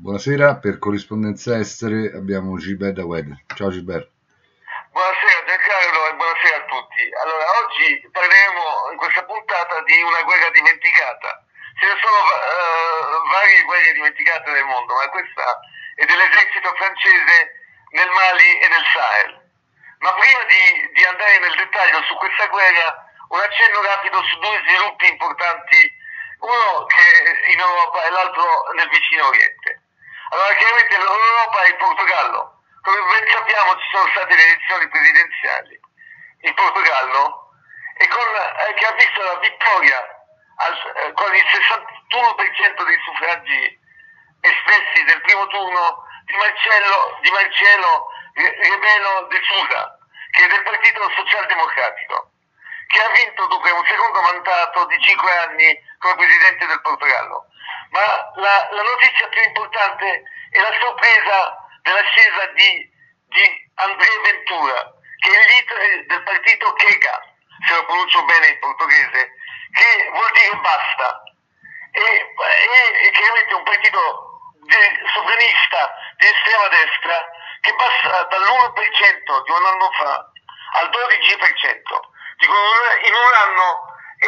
Buonasera, per corrispondenza estere abbiamo Gilbert Dawed. Ciao Gilbert. Buonasera Giancarlo e buonasera a tutti. Allora, oggi parleremo in questa puntata di una guerra dimenticata. Ce ne sono varie guerre dimenticate nel mondo, ma questa è dell'esercito francese nel Mali e nel Sahel. Ma prima di andare nel dettaglio su questa guerra, un accenno rapido su due sviluppi importanti, uno che in Europa e l'altro nel vicino Oriente. Allora, chiaramente l'Europa e il Portogallo. Come ben sappiamo ci sono state le elezioni presidenziali in Portogallo che ha visto la vittoria con il 61% dei suffragi espressi del primo turno di Marcello Rebelo de Sousa, che è del Partito Socialdemocratico, che ha vinto dunque un secondo mandato di 5 anni come presidente del Portogallo. Ma la notizia più importante è la sorpresa dell'ascesa di André Ventura, che è il leader del partito Chega, se lo pronuncio bene in portoghese, che vuol dire basta. È chiaramente un partito sovranista di estrema destra che passa dall'1% di un anno fa al 12%. Dico, in un anno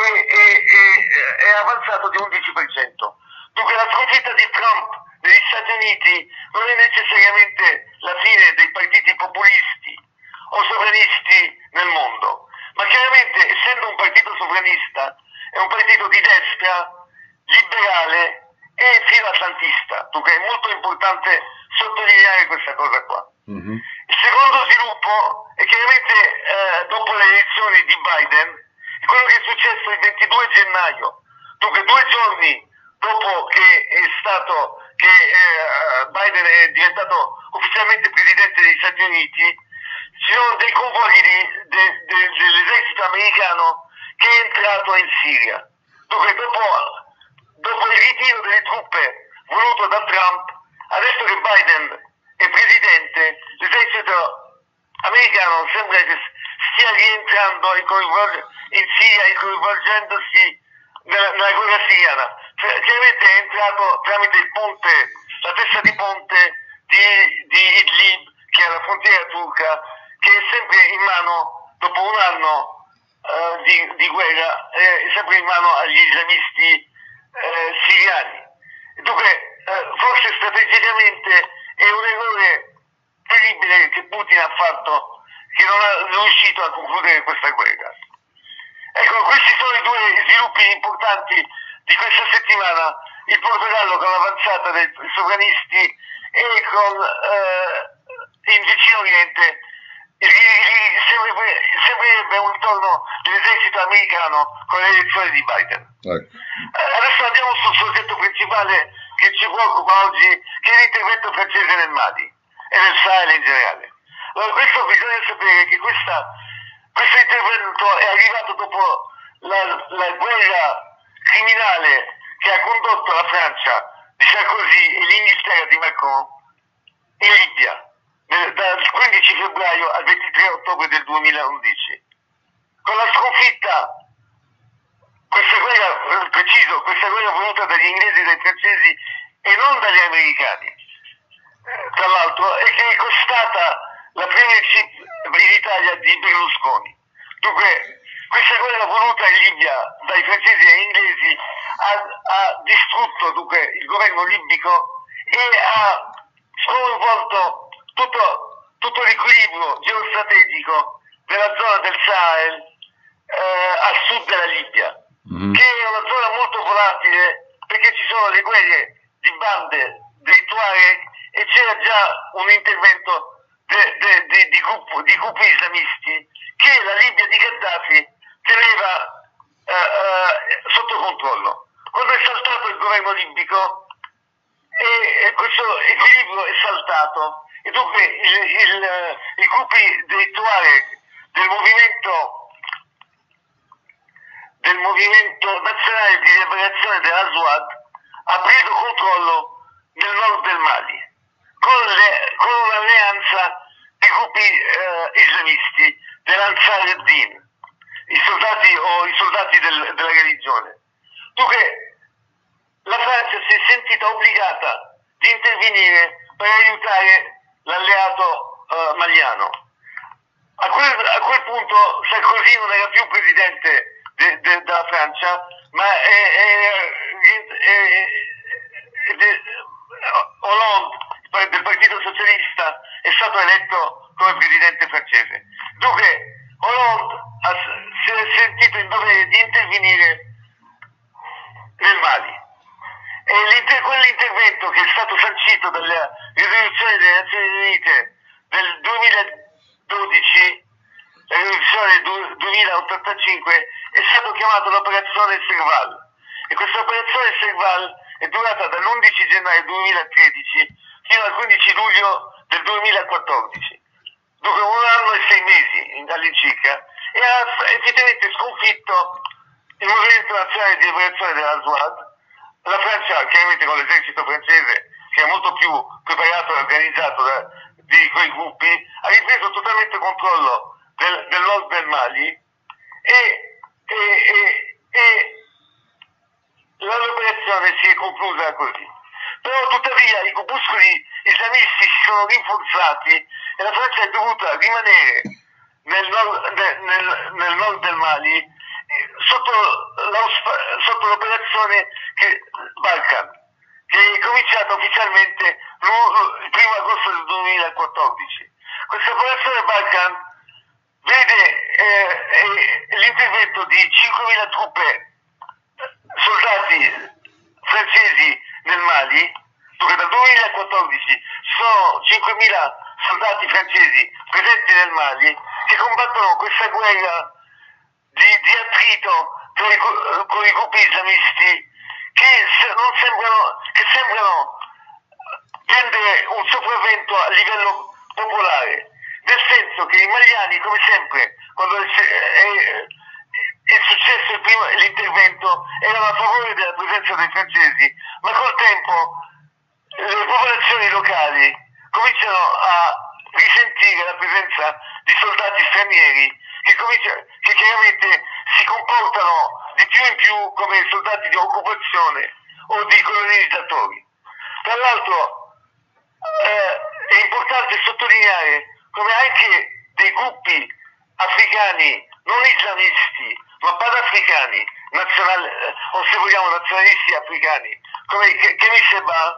è avanzato di 11%. Dunque la sconfitta di Trump negli Stati Uniti non è necessariamente la fine dei partiti populisti o sovranisti nel mondo, ma chiaramente, essendo un partito sovranista, è un partito di destra, liberale e filoatlantista. Dunque è molto importante sottolineare questa cosa qua. Mhm. Il secondo sviluppo è chiaramente dopo le elezioni di Biden, è quello che è successo il 22 gennaio, dunque 2 giorni dopo che Biden è diventato ufficialmente presidente degli Stati Uniti. Ci sono dei convogli dell'esercito americano che è entrato in Siria. Dunque dopo il ritiro delle truppe voluto da Trump, adesso che Biden è presidente, l'esercito americano sembra che stia rientrando in Siria e coinvolgendosi nella guerra siriana. Chiaramente è entrato tramite il ponte, la testa di ponte di Idlib, che è la frontiera turca, che è sempre in mano, dopo un anno di guerra, è sempre in mano agli islamisti siriani. Dunque, forse strategicamente è un errore terribile che Putin ha fatto, che non è riuscito a concludere questa guerra. Ecco, questi sono i due sviluppi importanti di questa settimana: il Portogallo con l'avanzata dei sovranisti e con in vicino Oriente sembrerebbe un ritorno dell'esercito americano con le elezioni di Biden. Ecco. Adesso andiamo sul soggetto principale che ci preoccupa oggi, che è l'intervento francese nel Mali e nel Sahel in generale. Allora, questo bisogna sapere che questo intervento è arrivato dopo la guerra criminale che ha condotto la Francia di Sarkozy e l'Inghilterra di Macron in Libia dal 15 febbraio al 23 ottobre del 2011. Con la sconfitta, questa guerra voluta dagli inglesi e dai francesi e non dagli americani, tra l'altro, e che è costata la premiership in Italia di Berlusconi. Dunque, questa guerra voluta in Libia dai francesi e inglesi ha distrutto dunque il governo libico e ha sconvolto tutto l'equilibrio geostrategico della zona del Sahel a sud della Libia, che è una zona molto volatile perché ci sono le guerre di bande dei Tuareg e c'era già un intervento di gruppi islamisti che la Libia di Gheddafi teneva sotto controllo. Quando è saltato il governo libico e questo equilibrio è saltato e dunque i gruppi dei Tuareg del movimento nazionale di liberazione dell'Azawad ha preso controllo nel nord del Mali con un'alleanza di gruppi islamisti dell'Ansar ad-Din, i soldati della religione. Dunque la Francia si è sentita obbligata di intervenire per aiutare l'alleato maliano. A quel punto Sarkozy non era più presidente della Francia, ma Hollande del Partito Socialista è stato eletto come presidente francese. Dunque Hollande si è sentito in dovere di intervenire nel Mali. E quell'intervento che è stato sancito dalla risoluzione delle Nazioni Unite del 2012, la risoluzione 2085, è stato chiamato l'operazione Serval. E questa operazione Serval è durata dall'11 gennaio 2013 fino al 15 luglio del 2014. Dunque 1 anno e 6 mesi all'incirca, e ha effettivamente sconfitto il movimento nazionale di liberazione della Zouad. La Francia, chiaramente con l'esercito francese, che è molto più preparato e organizzato di quei gruppi, ha ripreso totalmente controllo del nord del Mali e l'operazione si è conclusa così. Però tuttavia i grupuscoli islamisti si sono rinforzati e la Francia è dovuta rimanere nel nord del Mali sotto l'operazione Balkan, che è cominciata ufficialmente il 1 agosto del 2014. Questa operazione Balkan vede l'intervento di 5.000 truppe, soldati francesi nel Mali. Dunque dal 2014 sono 5.000 soldati francesi presenti nel Mali che combattono questa guerra di attrito con i gruppi islamisti che sembrano prendere un sopravvento a livello popolare, nel senso che i maliani, come sempre, quando è successo l'intervento, erano a favore della presenza dei francesi, ma col tempo le popolazioni locali cominciano a risentire la presenza di soldati stranieri che chiaramente si comportano di più in più come soldati di occupazione o di colonizzatori. Tra l'altro è importante sottolineare come anche dei gruppi africani non islamisti ma panafricani, o se vogliamo nazionalisti africani, come Kemiseba,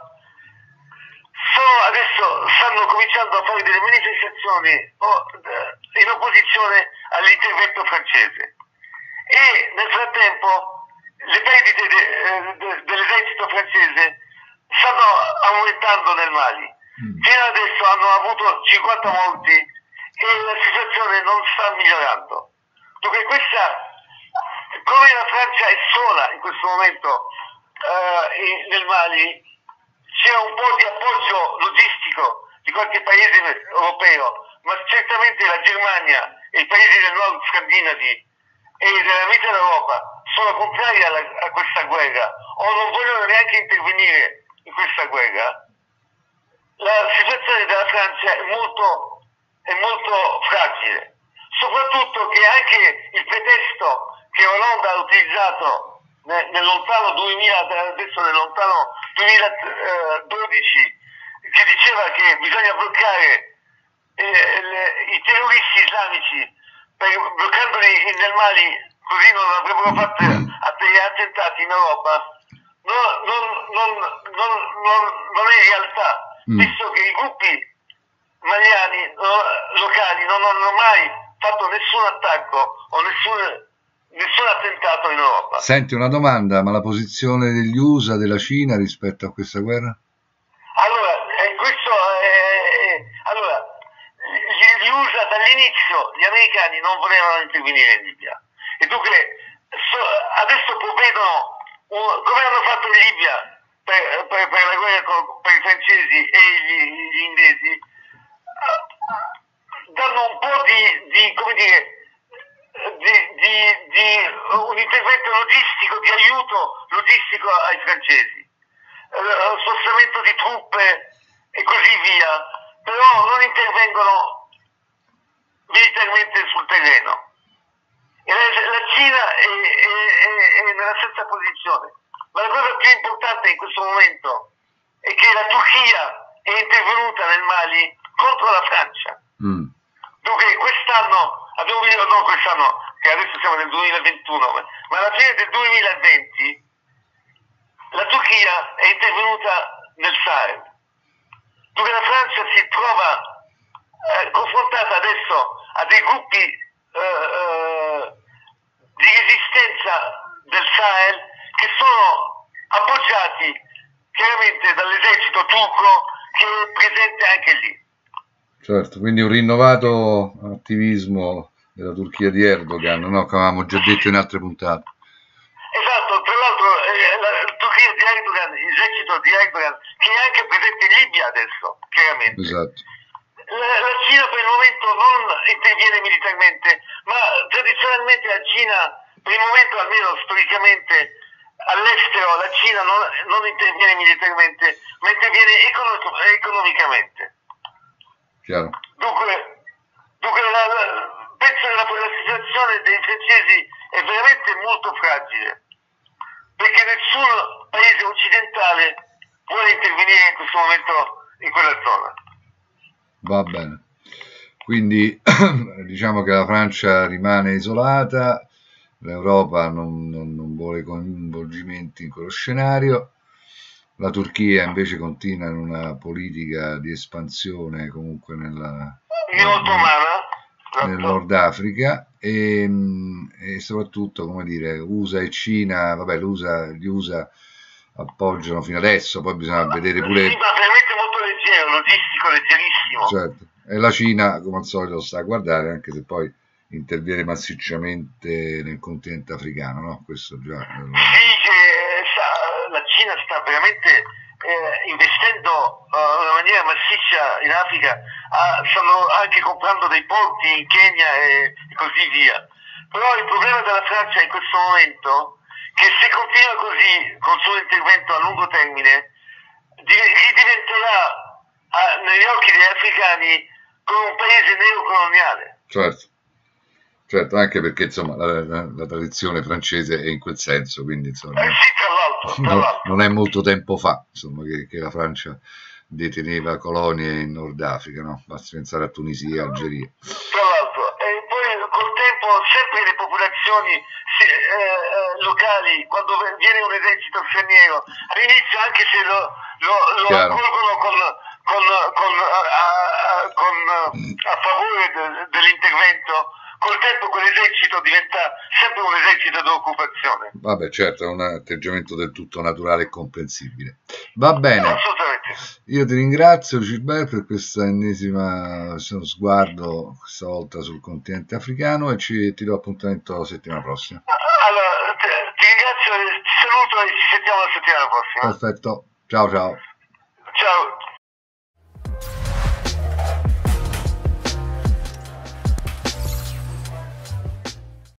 adesso stanno cominciando a fare delle manifestazioni in opposizione all'intervento francese. E nel frattempo le perdite dell'esercito francese stanno aumentando nel Mali. Fino adesso hanno avuto 50 morti e la situazione non sta migliorando. Dunque come la Francia è sola in questo momento nel Mali, c'è un po' di appoggio logistico di qualche paese europeo, ma certamente la Germania e i paesi del nord scandinavi e della metà Europa sono contrari a questa guerra o non vogliono neanche intervenire in questa guerra. La situazione della Francia è molto fragile, soprattutto che anche il pretesto che Hollande ha utilizzato nel lontano 2012, che diceva che bisogna bloccare i terroristi islamici, bloccandoli nel Mali, così non avrebbero fatto attentati in Europa, non è realtà, visto che i gruppi maliani locali non hanno mai fatto nessun attacco o nessun attentato in Europa. Senti, una domanda, ma la posizione degli USA, della Cina rispetto a questa guerra? Gli USA dall'inizio, gli americani non volevano intervenire in Libia e dunque adesso provvedono, come hanno fatto in Libia per la guerra per i francesi e gli inglesi, danno un po' di un intervento logistico, di aiuto logistico ai francesi, spostamento di truppe e così via, però non intervengono militarmente sul terreno. E la Cina è nella stessa posizione. Ma la cosa più importante in questo momento è che la Turchia è intervenuta nel Mali contro la Francia. Dunque quest'anno, abbiamo visto, no quest'anno, che adesso siamo nel 2021, ma alla fine del 2020 la Turchia è intervenuta nel Sahel. Dunque la Francia si trova confrontata adesso a dei gruppi di resistenza del Sahel che sono appoggiati chiaramente dall'esercito turco che è presente anche lì. Certo, quindi un rinnovato attivismo della Turchia di Erdogan, no? Che avevamo già detto in altre puntate. Esatto, tra l'altro la Turchia di Erdogan, l'esercito di Erdogan, che è anche presente in Libia adesso, chiaramente. Esatto. La Cina per il momento non interviene militarmente, ma tradizionalmente la Cina, per il momento almeno storicamente, all'estero la Cina non interviene militarmente, ma interviene economicamente. Chiaro. Dunque penso che la situazione dei francesi è veramente molto fragile, perché nessun paese occidentale vuole intervenire in questo momento in quella zona. Va bene. Quindi diciamo che la Francia rimane isolata, l'Europa non vuole coinvolgimenti in quello scenario, la Turchia invece continua in una politica di espansione comunque nel Nord Africa e soprattutto, come dire, USA e Cina, vabbè, gli USA appoggiano fino adesso, poi bisogna vedere pure... Sì, ma veramente molto leggero, logistico, leggerissimo. Certo, e la Cina, come al solito, sta a guardare, anche se poi interviene massicciamente nel continente africano, no? Questo già... Sì, la Cina sta veramente investendo in una maniera massiccia in Africa, stanno anche comprando dei porti in Kenya e così via. Però il problema della Francia in questo momento è che se continua così col suo intervento a lungo termine, ridiventerà negli occhi degli africani come un paese neocoloniale. Certo, anche perché insomma la tradizione francese è in quel senso, quindi insomma, sì, tra l'altro. Non è molto tempo fa insomma, che la Francia deteneva colonie in Nord Africa, no? Basti pensare a Tunisia e Algeria. Tra l'altro, e poi col tempo sempre le popolazioni locali, quando viene un esercito straniero, all'inizio anche se lo accolgono a favore dell'intervento, col tempo quell'esercito diventa sempre un esercito d'occupazione. Vabbè, certo, è un atteggiamento del tutto naturale e comprensibile. Va bene. Assolutamente. Io ti ringrazio, Gilbert, per questo ennesimo sguardo, questa volta sul continente africano, e ti do appuntamento la settimana prossima. Allora, ti ringrazio, ti saluto e ci sentiamo la settimana prossima. Perfetto, ciao. Ciao.